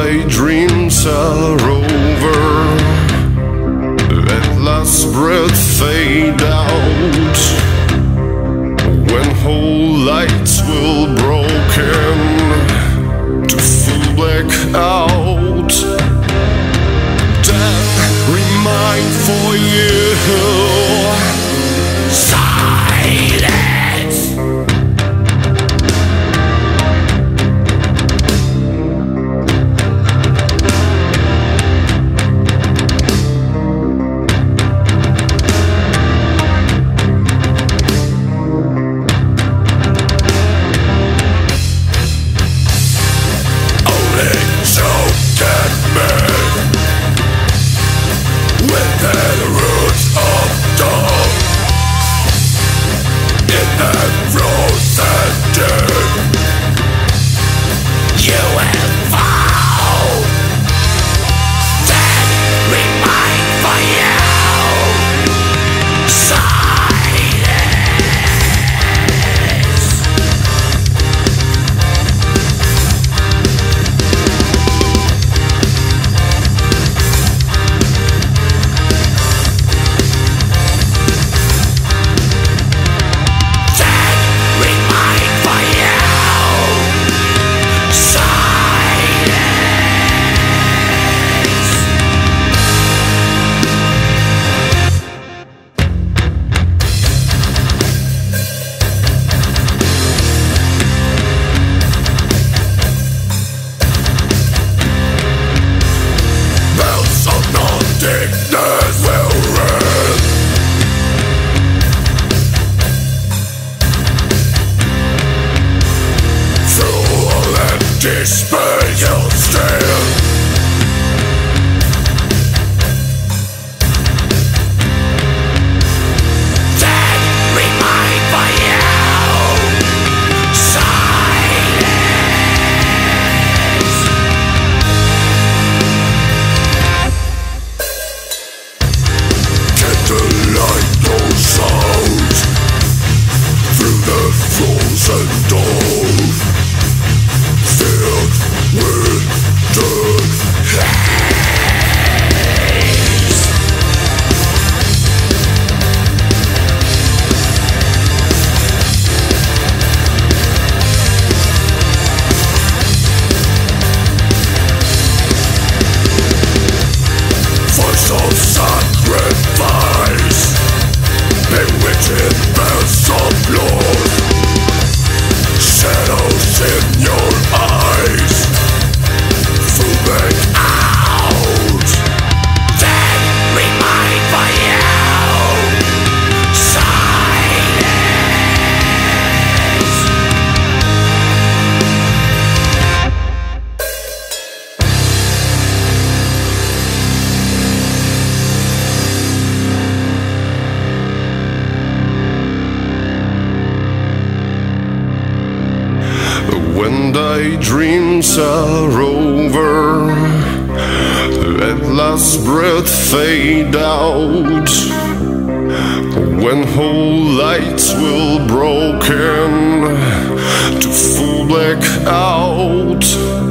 daydreams are over, at last breath fade out, when whole lights will broken to full blackout, then remind for you silence. Despair, you'll stand. Then remind for you silence. Candlelight goes out through the frozen door, filled with dirt haze. Voice of sacrifice, bewitching bells of blood, shadows in your eyes, full back out. Then remind for you silence. When daydreams are over, at last breath fade out, when whole lights will broken to full blackout,